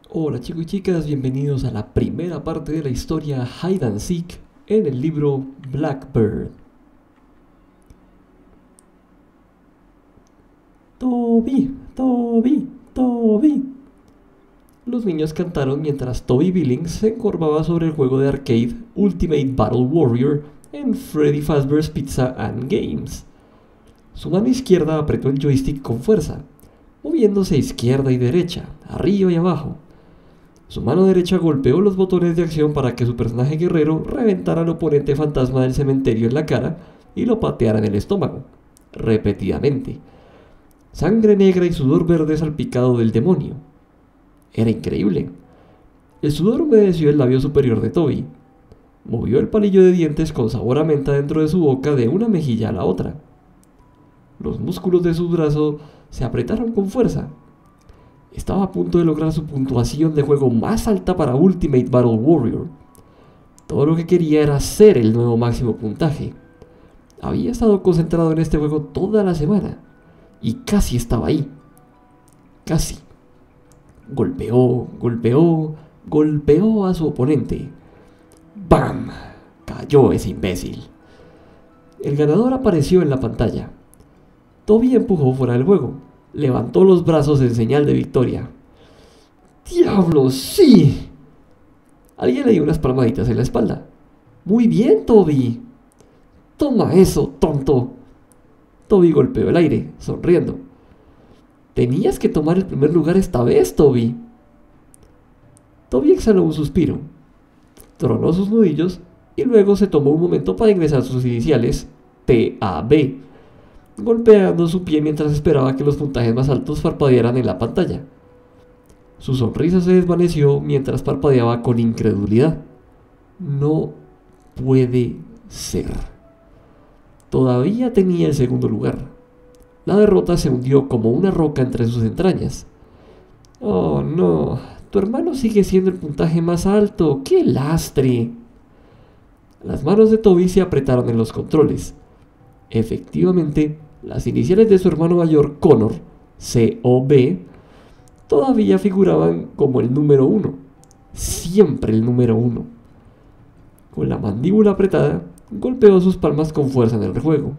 Hola chicos y chicas, bienvenidos a la primera parte de la historia Hide and Seek en el libro Blackbird. Toby, Toby, Toby. Los niños cantaron mientras Toby Billings se encorvaba sobre el juego de arcade Ultimate Battle Warrior en Freddy Fazbear's Pizza and Games. Su mano izquierda apretó el joystick con fuerza, moviéndose a izquierda y derecha, arriba y abajo. Su mano derecha golpeó los botones de acción para que su personaje guerrero reventara al oponente fantasma del cementerio en la cara y lo pateara en el estómago, repetidamente. Sangre negra y sudor verde salpicado del demonio. Era increíble. El sudor humedeció el labio superior de Toby. Movió el palillo de dientes con sabor a menta dentro de su boca de una mejilla a la otra. Los músculos de su brazo se apretaron con fuerza. Estaba a punto de lograr su puntuación de juego más alta para Ultimate Battle Warrior. Todo lo que quería era hacer el nuevo máximo puntaje. Había estado concentrado en este juego toda la semana y casi estaba ahí. Casi. Golpeó a su oponente. ¡Bam! Cayó ese imbécil. El ganador apareció en la pantalla. Toby empujó fuera del juego. Levantó los brazos en señal de victoria. ¡Diablos, sí! Alguien le dio unas palmaditas en la espalda. ¡Muy bien, Toby! ¡Toma eso, tonto! Toby golpeó el aire, sonriendo. Tenías que tomar el primer lugar esta vez, Toby. Toby exhaló un suspiro, tronó sus nudillos y luego se tomó un momento para ingresar sus iniciales, TAB, golpeando su pie mientras esperaba que los puntajes más altos parpadearan en la pantalla. Su sonrisa se desvaneció mientras parpadeaba con incredulidad. No puede ser. Todavía tenía el segundo lugar. La derrota se hundió como una roca entre sus entrañas. Oh no, tu hermano sigue siendo el puntaje más alto. ¡Qué lastre! Las manos de Toby se apretaron en los controles. Efectivamente, las iniciales de su hermano mayor, Connor, COB, todavía figuraban como el número 1. Siempre el número 1. Con la mandíbula apretada, golpeó sus palmas con fuerza en el juego.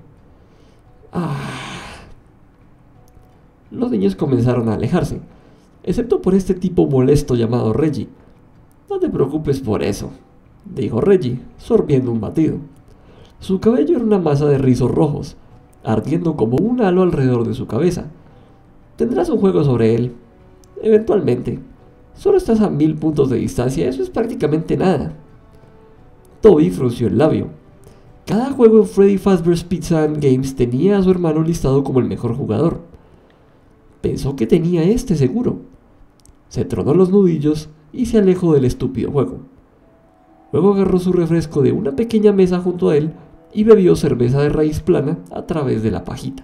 Los niños comenzaron a alejarse, excepto por este tipo molesto llamado Reggie. No te preocupes por eso, dijo Reggie, sorbiendo un batido. Su cabello era una masa de rizos rojos, ardiendo como un halo alrededor de su cabeza. Tendrás un juego sobre él, eventualmente. Solo estás a 1000 puntos de distancia, eso es prácticamente nada. Toby frunció el labio. Cada juego en Freddy Fazbear's Pizza and Games tenía a su hermano listado como el mejor jugador. Pensó que tenía este seguro. Se tronó los nudillos y se alejó del estúpido juego. Luego agarró su refresco de una pequeña mesa junto a él y bebió cerveza de raíz plana a través de la pajita.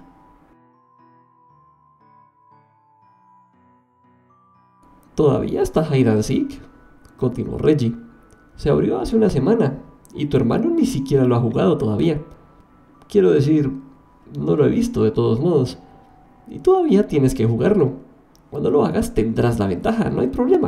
¿Todavía está Hide and Seek?, continuó Reggie. Se abrió hace una semana y tu hermano ni siquiera lo ha jugado todavía. Quiero decir, no lo he visto de todos modos. Y todavía tienes que jugarlo. Cuando lo hagas tendrás la ventaja, no hay problema.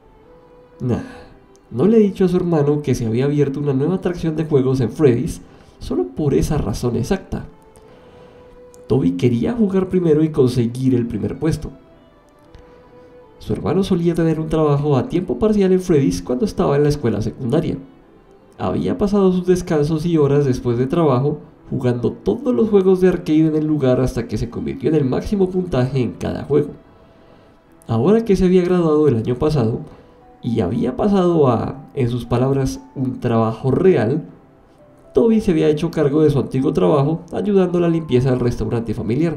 No le he dicho a su hermano que se había abierto una nueva atracción de juegos en Freddy's solo por esa razón exacta. Toby quería jugar primero y conseguir el primer puesto. Su hermano solía tener un trabajo a tiempo parcial en Freddy's cuando estaba en la escuela secundaria. Había pasado sus descansos y horas después de trabajo jugando todos los juegos de arcade en el lugar hasta que se convirtió en el máximo puntaje en cada juego. Ahora que se había graduado el año pasado y había pasado a, en sus palabras, un trabajo real, Toby se había hecho cargo de su antiguo trabajo ayudando a la limpieza del restaurante familiar.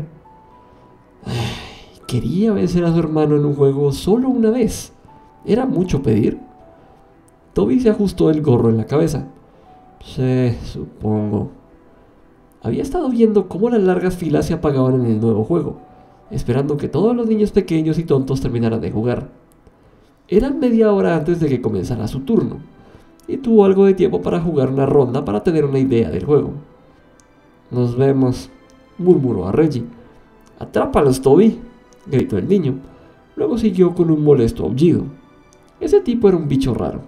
Quería vencer a su hermano en un juego solo una vez. ¿Era mucho pedir? Toby se ajustó el gorro en la cabeza. Sí, supongo. Había estado viendo cómo las largas filas se apagaban en el nuevo juego, esperando que todos los niños pequeños y tontos terminaran de jugar. Era media hora antes de que comenzara su turno, y tuvo algo de tiempo para jugar una ronda para tener una idea del juego. Nos vemos, murmuró a Reggie. Atrápalos, Toby, gritó el niño. Luego siguió con un molesto aullido. Ese tipo era un bicho raro.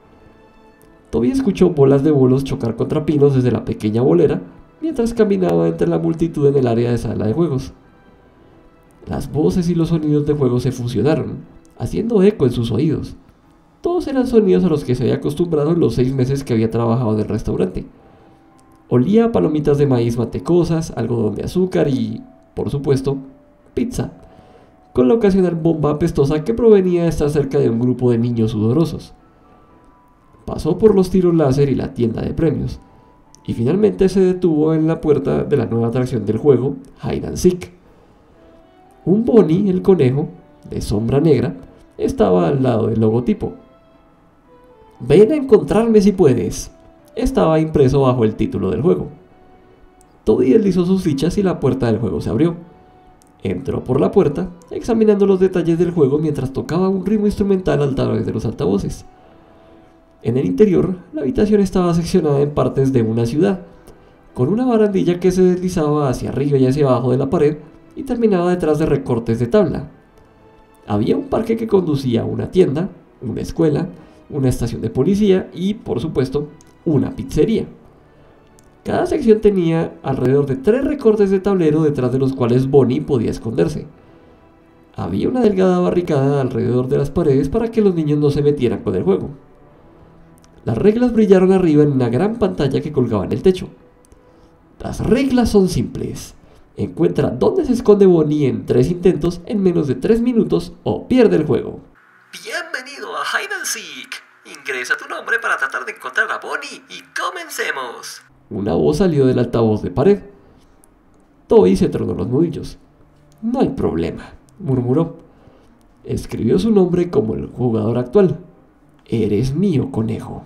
Toby escuchó bolas de bolos chocar contra pinos desde la pequeña bolera mientras caminaba entre la multitud en el área de sala de juegos. Las voces y los sonidos de juego se fusionaron, haciendo eco en sus oídos. Todos eran sonidos a los que se había acostumbrado en los 6 meses que había trabajado en el restaurante. Olía a palomitas de maíz mantecosas, algodón de azúcar y, por supuesto, pizza, con la ocasional bomba apestosa que provenía de estar cerca de un grupo de niños sudorosos. Pasó por los tiros láser y la tienda de premios, y finalmente se detuvo en la puerta de la nueva atracción del juego, Hide and Seek. Un Bonnie, el conejo, de sombra negra, estaba al lado del logotipo. «Ven a encontrarme si puedes», estaba impreso bajo el título del juego. Toby deslizó sus fichas y la puerta del juego se abrió. Entró por la puerta, examinando los detalles del juego mientras tocaba un ritmo instrumental a través de los altavoces. En el interior, la habitación estaba seccionada en partes de una ciudad, con una barandilla que se deslizaba hacia arriba y hacia abajo de la pared y terminaba detrás de recortes de tabla. Había un parque que conducía a una tienda, una escuela, una estación de policía y, por supuesto, una pizzería. Cada sección tenía alrededor de 3 recortes de tablero detrás de los cuales Bonnie podía esconderse. Había una delgada barricada alrededor de las paredes para que los niños no se metieran con el juego. Las reglas brillaron arriba en una gran pantalla que colgaba en el techo. Las reglas son simples. Encuentra dónde se esconde Bonnie en 3 intentos en menos de 3 minutos o pierde el juego. Bienvenido a Hide and Seek. Ingresa tu nombre para tratar de encontrar a Bonnie y comencemos. Una voz salió del altavoz de pared. Toby se tronó los nudillos. «No hay problema», murmuró. Escribió su nombre como el jugador actual. «Eres mío, conejo».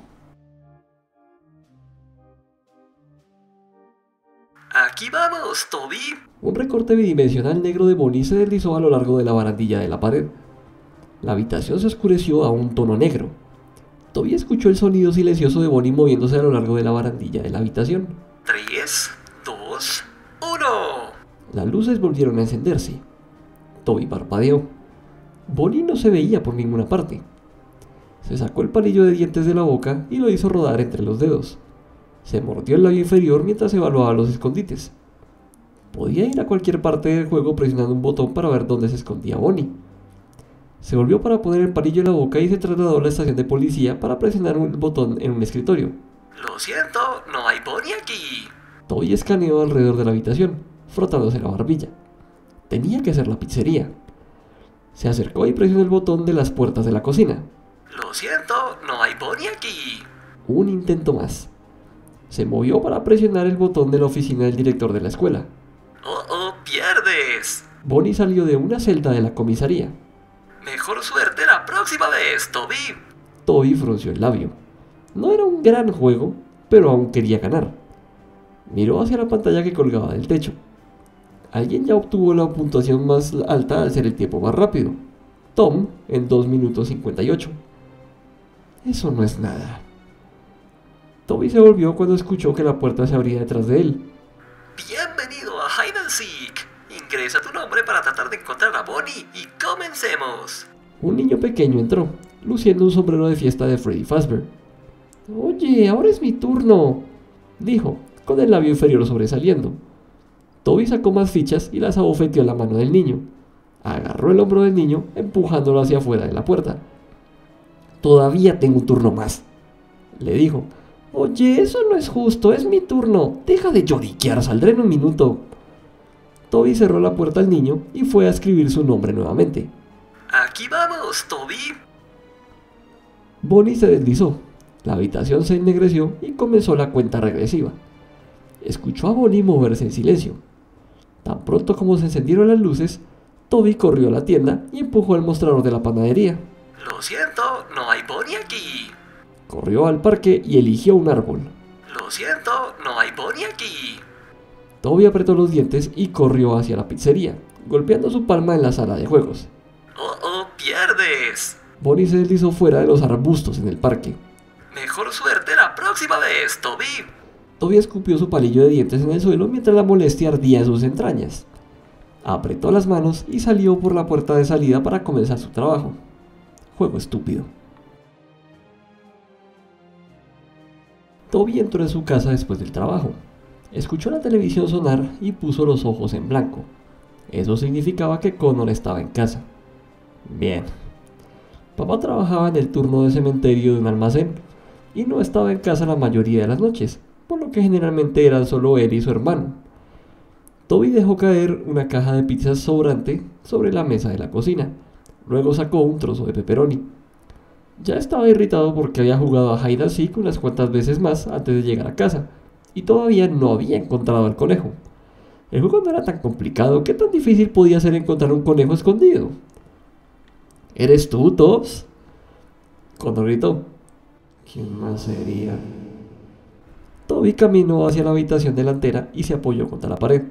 Aquí vamos, Toby. Un recorte bidimensional negro de Bonnie se deslizó a lo largo de la barandilla de la pared. La habitación se oscureció a un tono negro. Toby escuchó el sonido silencioso de Bonnie moviéndose a lo largo de la barandilla de la habitación. 3, 2, 1. Las luces volvieron a encenderse. Toby parpadeó. Bonnie no se veía por ninguna parte. Se sacó el palillo de dientes de la boca y lo hizo rodar entre los dedos. Se mordió el labio inferior mientras evaluaba los escondites. Podía ir a cualquier parte del juego presionando un botón para ver dónde se escondía Bonnie. Se volvió para poner el palillo en la boca y se trasladó a la estación de policía para presionar un botón en un escritorio. Lo siento, no hay Bonnie aquí. Toby escaneó alrededor de la habitación, frotándose la barbilla. Tenía que ser la pizzería. Se acercó y presionó el botón de las puertas de la cocina. Lo siento, no hay Bonnie aquí. Un intento más. Se movió para presionar el botón de la oficina del director de la escuela. Oh, pierdes. Bonnie salió de una celda de la comisaría. Mejor suerte la próxima vez, Toby. Toby frunció el labio. No era un gran juego, pero aún quería ganar. Miró hacia la pantalla que colgaba del techo. Alguien ya obtuvo la puntuación más alta al hacer el tiempo más rápido. Tom en 2 minutos 58. Eso no es nada. Toby se volvió cuando escuchó que la puerta se abría detrás de él. Bienvenido a Hide and Seek. Ingresa tu nombre para tratar de encontrar a Bonnie y comencemos. Un niño pequeño entró, luciendo un sombrero de fiesta de Freddy Fazbear. «Oye, ahora es mi turno», dijo, con el labio inferior sobresaliendo. Toby sacó más fichas y las abofeteó en la mano del niño. Agarró el hombro del niño, empujándolo hacia afuera de la puerta. «Todavía tengo un turno más», le dijo. «Oye, eso no es justo, es mi turno. Deja de lloriquear, saldré en un minuto». Toby cerró la puerta al niño y fue a escribir su nombre nuevamente. Aquí vamos, Toby. Bonnie se deslizó. La habitación se ennegreció y comenzó la cuenta regresiva. Escuchó a Bonnie moverse en silencio. Tan pronto como se encendieron las luces, Toby corrió a la tienda y empujó el mostrador de la panadería. Lo siento, no hay Bonnie aquí. Corrió al parque y eligió un árbol. Lo siento, no hay Bonnie aquí. Toby apretó los dientes y corrió hacia la pizzería, golpeando su palma en la sala de juegos. Oh, pierdes. Bonnie se deslizó fuera de los arbustos en el parque. Mejor suerte la próxima vez, Toby. Toby escupió su palillo de dientes en el suelo mientras la molestia ardía en sus entrañas. Apretó las manos y salió por la puerta de salida para comenzar su trabajo. Juego estúpido. Toby entró en su casa después del trabajo. Escuchó la televisión sonar y puso los ojos en blanco. Eso significaba que Connor estaba en casa. Bien. Papá trabajaba en el turno de cementerio de un almacén y no estaba en casa la mayoría de las noches, por lo que generalmente eran solo él y su hermano. Toby dejó caer una caja de pizzas sobrante sobre la mesa de la cocina. Luego sacó un trozo de pepperoni. Ya estaba irritado porque había jugado a Hide and Seek unas cuantas veces más antes de llegar a casa, y todavía no había encontrado al conejo. El juego no era tan complicado, ¿qué tan difícil podía ser encontrar un conejo escondido? ¿Eres tú, Tops? Connor gritó. ¿Quién más sería? Toby caminó hacia la habitación delantera y se apoyó contra la pared.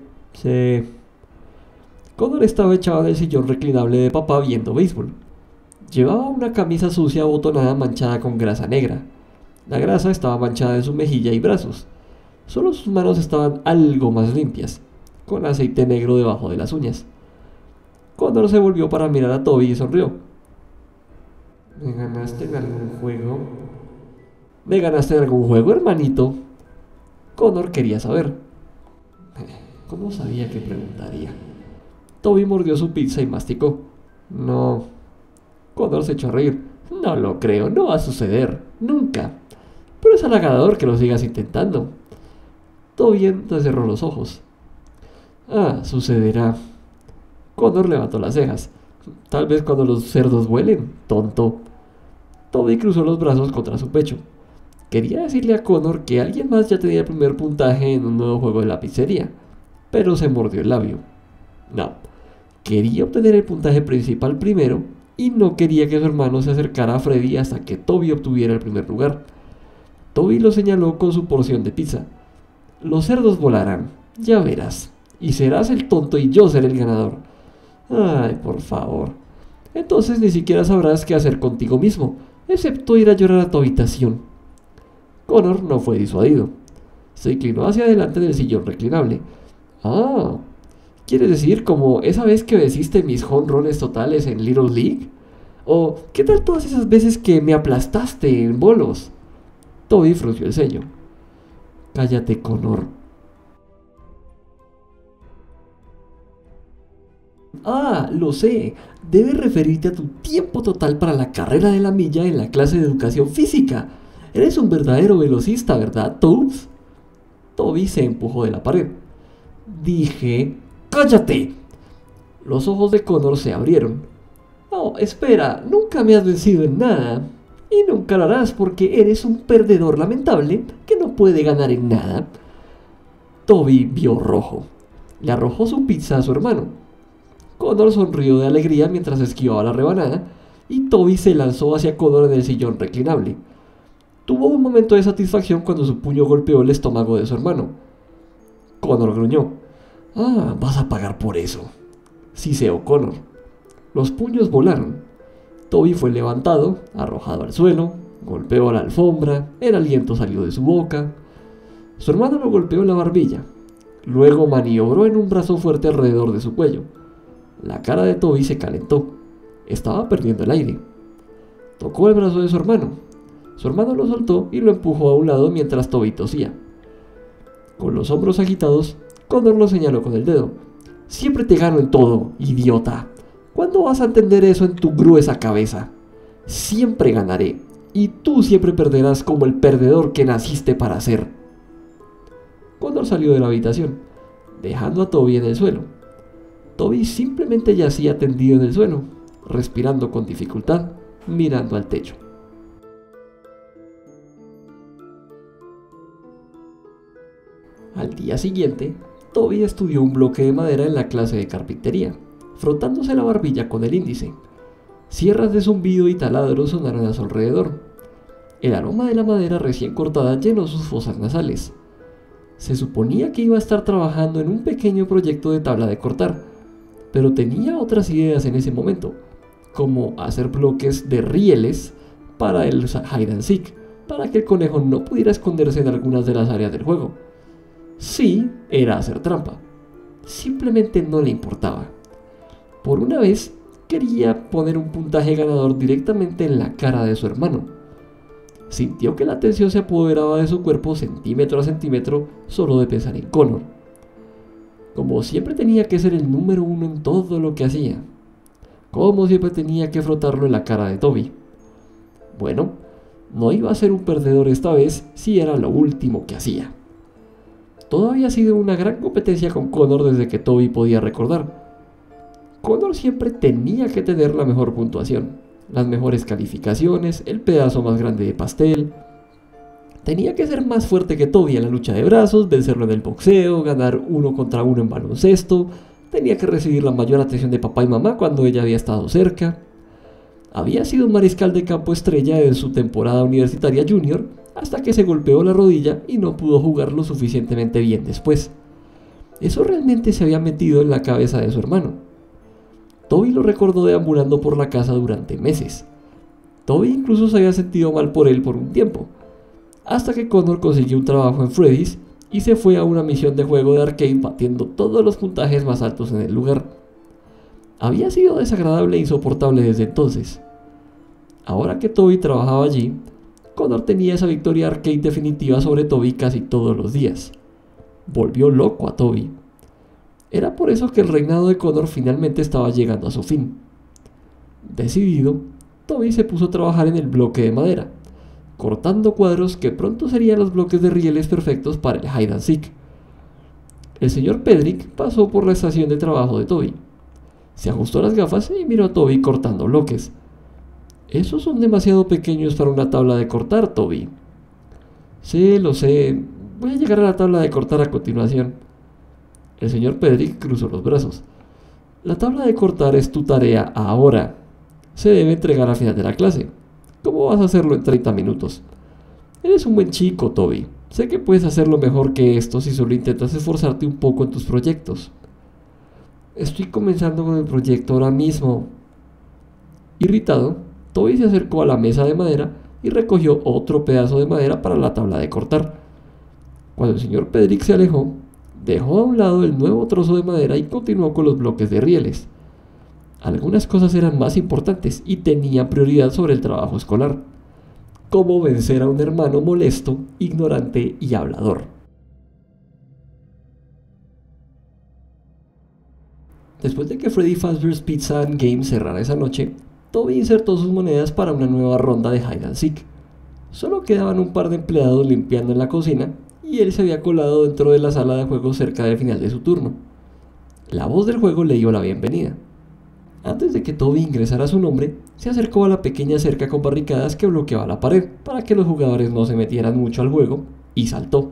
Connor estaba echado en el sillón reclinable de papá viendo béisbol. Llevaba una camisa sucia abotonada manchada con grasa negra. La grasa estaba manchada en su mejilla y brazos. Solo sus manos estaban algo más limpias, con aceite negro debajo de las uñas. Connor se volvió para mirar a Toby y sonrió. ¿Me ganaste en algún juego? ¿Me ganaste en algún juego, hermanito? Connor quería saber. ¿Cómo sabía que preguntaría? Toby mordió su pizza y masticó. No. Connor se echó a reír. No lo creo, no va a suceder. Nunca. Pero es halagador que lo sigas intentando. Toby entonces cerró los ojos. Ah, sucederá. Connor levantó las cejas. Tal vez cuando los cerdos vuelen, tonto. Toby cruzó los brazos contra su pecho. Quería decirle a Connor que alguien más ya tenía el primer puntaje en un nuevo juego de la pizzería, pero se mordió el labio. No, quería obtener el puntaje principal primero y no quería que su hermano se acercara a Freddy hasta que Toby obtuviera el primer lugar. Toby lo señaló con su porción de pizza. Los cerdos volarán, ya verás, y serás el tonto y yo seré el ganador. Ay, por favor. Entonces ni siquiera sabrás qué hacer contigo mismo, excepto ir a llorar a tu habitación. Connor no fue disuadido. Se inclinó hacia adelante del sillón reclinable. Ah, ¿quieres decir como esa vez que venciste mis jonrones totales en Little League? ¿O qué tal todas esas veces que me aplastaste en bolos? Toby frunció el ceño. Cállate, Connor. Ah, lo sé. Debes referirte a tu tiempo total para la carrera de la milla en la clase de educación física. Eres un verdadero velocista, ¿verdad, Toads? Toby se empujó de la pared. Dije, ¡cállate! Los ojos de Connor se abrieron. No, espera, nunca me has vencido en nada. Y nunca lo harás porque eres un perdedor lamentable que no puede ganar en nada. Toby vio rojo. Le arrojó su pizza a su hermano. Connor sonrió de alegría mientras esquivaba la rebanada y Toby se lanzó hacia Connor en el sillón reclinable. Tuvo un momento de satisfacción cuando su puño golpeó el estómago de su hermano. Connor gruñó. Ah, vas a pagar por eso. Siseó Connor. Los puños volaron. Toby fue levantado, arrojado al suelo, golpeó la alfombra, el aliento salió de su boca. Su hermano lo golpeó en la barbilla. Luego maniobró en un brazo fuerte alrededor de su cuello. La cara de Toby se calentó. Estaba perdiendo el aire. Tocó el brazo de su hermano. Su hermano lo soltó y lo empujó a un lado mientras Toby tosía. Con los hombros agitados, Connor lo señaló con el dedo. Siempre te gano en todo, idiota. ¿Cuándo vas a entender eso en tu gruesa cabeza? Siempre ganaré, y tú siempre perderás como el perdedor que naciste para ser. Connor salió de la habitación, dejando a Toby en el suelo. Toby simplemente yacía tendido en el suelo, respirando con dificultad, mirando al techo. Al día siguiente, Toby estudió un bloque de madera en la clase de carpintería, frotándose la barbilla con el índice. Sierras de zumbido y taladros sonaron a su alrededor. El aroma de la madera recién cortada llenó sus fosas nasales. Se suponía que iba a estar trabajando en un pequeño proyecto de tabla de cortar, pero tenía otras ideas en ese momento, como hacer bloques de rieles para el hide and seek, para que el conejo no pudiera esconderse en algunas de las áreas del juego. Sí, era hacer trampa. Simplemente no le importaba. Por una vez, quería poner un puntaje ganador directamente en la cara de su hermano. Sintió que la tensión se apoderaba de su cuerpo centímetro a centímetro solo de pensar en Connor. Como siempre tenía que ser el número uno en todo lo que hacía. Como siempre tenía que frotarlo en la cara de Toby. Bueno, no iba a ser un perdedor esta vez si era lo último que hacía. Todo había sido una gran competencia con Connor desde que Toby podía recordar. Connor siempre tenía que tener la mejor puntuación, las mejores calificaciones, el pedazo más grande de pastel. Tenía que ser más fuerte que Toby en la lucha de brazos, vencerlo en el boxeo, ganar 1 contra 1 en baloncesto. Tenía que recibir la mayor atención de papá y mamá cuando ella había estado cerca. Había sido un mariscal de campo estrella en su temporada universitaria junior, hasta que se golpeó la rodilla y no pudo jugar lo suficientemente bien después. Eso realmente se había metido en la cabeza de su hermano. Toby lo recordó deambulando por la casa durante meses. Toby incluso se había sentido mal por él por un tiempo, hasta que Connor consiguió un trabajo en Freddy's y se fue a una misión de juego de arcade batiendo todos los puntajes más altos en el lugar. Había sido desagradable e insoportable desde entonces. Ahora que Toby trabajaba allí, Connor tenía esa victoria arcade definitiva sobre Toby casi todos los días. Volvió loco a Toby. Era por eso que el reinado de Connor finalmente estaba llegando a su fin. Decidido, Toby se puso a trabajar en el bloque de madera, cortando cuadros que pronto serían los bloques de rieles perfectos para el hide and seek. El señor Pedrick pasó por la estación de trabajo de Toby. Se ajustó las gafas y miró a Toby cortando bloques. «Esos son demasiado pequeños para una tabla de cortar, Toby». «Sí, lo sé. Voy a llegar a la tabla de cortar a continuación». El señor Pedrick cruzó los brazos. «La tabla de cortar es tu tarea ahora. Se debe entregar al final de la clase. ¿Cómo vas a hacerlo en 30 minutos? Eres un buen chico, Toby. Sé que puedes hacerlo mejor que esto si solo intentas esforzarte un poco en tus proyectos». «Estoy comenzando con el proyecto ahora mismo». Irritado, Toby se acercó a la mesa de madera y recogió otro pedazo de madera para la tabla de cortar. Cuando el señor Pedrick se alejó, dejó a un lado el nuevo trozo de madera y continuó con los bloques de rieles. Algunas cosas eran más importantes y tenían prioridad sobre el trabajo escolar, como vencer a un hermano molesto, ignorante y hablador. Después de que Freddy Fazbear's Pizza and Games cerrara esa noche, Toby insertó sus monedas para una nueva ronda de hide and seek. Solo quedaban un par de empleados limpiando en la cocina y él se había colado dentro de la sala de juego cerca del final de su turno. La voz del juego le dio la bienvenida. Antes de que Toby ingresara su nombre, se acercó a la pequeña cerca con barricadas que bloqueaba la pared para que los jugadores no se metieran mucho al juego, y saltó.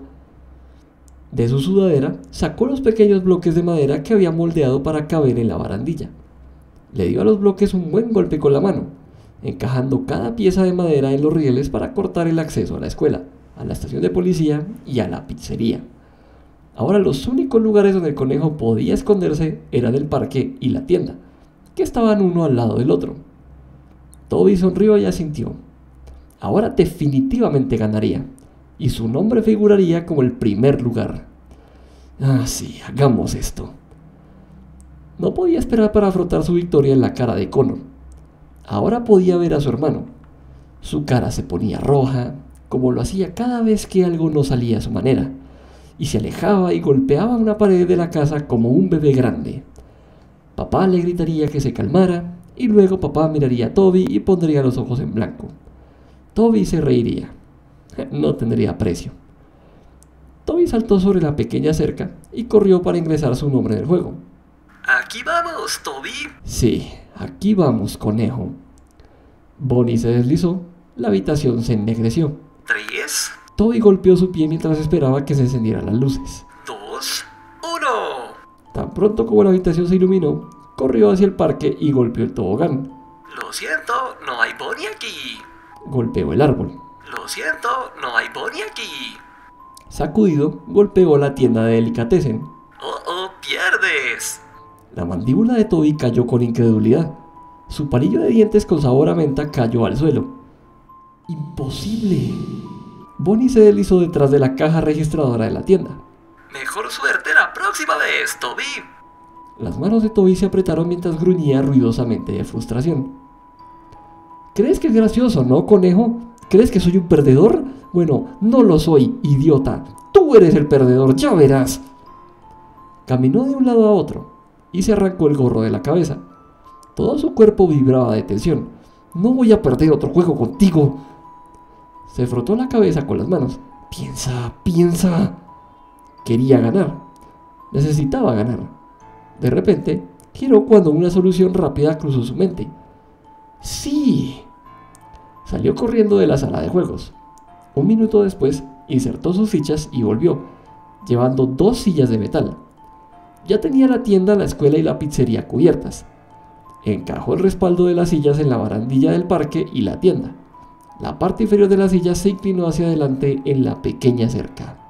De su sudadera sacó los pequeños bloques de madera que había moldeado para caber en la barandilla. Le dio a los bloques un buen golpe con la mano, encajando cada pieza de madera en los rieles para cortar el acceso a la escuela, a la estación de policía y a la pizzería. Ahora los únicos lugares donde el conejo podía esconderse eran el parque y la tienda, que estaban uno al lado del otro. Toby sonrió y asintió. Ahora definitivamente ganaría, y su nombre figuraría como el primer lugar. «Ah, sí, hagamos esto». No podía esperar para frotar su victoria en la cara de Connor. Ahora podía ver a su hermano. Su cara se ponía roja, como lo hacía cada vez que algo no salía a su manera, y se alejaba y golpeaba una pared de la casa como un bebé grande. Papá le gritaría que se calmara, y luego papá miraría a Toby y pondría los ojos en blanco. Toby se reiría. No tendría precio. Toby saltó sobre la pequeña cerca y corrió para ingresar su nombre en el juego. Aquí vamos, Toby. Sí, aquí vamos, conejo. Bonnie se deslizó, la habitación se ennegreció. 3, Toby golpeó su pie mientras esperaba que se encendieran las luces. 2, 1. Tan pronto como la habitación se iluminó, corrió hacia el parque y golpeó el tobogán. Lo siento, no hay Bonnie aquí. Golpeó el árbol. Lo siento, no hay Bonnie aquí. Sacudido, golpeó la tienda de delicatessen. Oh, pierdes. La mandíbula de Toby cayó con incredulidad. Su palillo de dientes con sabor a menta cayó al suelo. ¡Imposible! Bonnie se deslizó detrás de la caja registradora de la tienda. Mejor suerte la próxima vez, Toby. Las manos de Toby se apretaron mientras gruñía ruidosamente de frustración. ¿Crees que es gracioso, no, conejo? ¿Crees que soy un perdedor? Bueno, no lo soy, idiota. Tú eres el perdedor, ya verás. Caminó de un lado a otro y se arrancó el gorro de la cabeza. Todo su cuerpo vibraba de tensión. No voy a perder otro juego contigo. Se frotó la cabeza con las manos. Piensa, piensa. Quería ganar. Necesitaba ganar. De repente, giró cuando una solución rápida cruzó su mente. ¡Sí! Salió corriendo de la sala de juegos. Un minuto después, insertó sus fichas y volvió, llevando 2 sillas de metal. Ya tenía la tienda, la escuela y la pizzería cubiertas. Encajó el respaldo de las sillas en la barandilla del parque y la tienda. La parte inferior de la silla se inclinó hacia adelante en la pequeña cerca.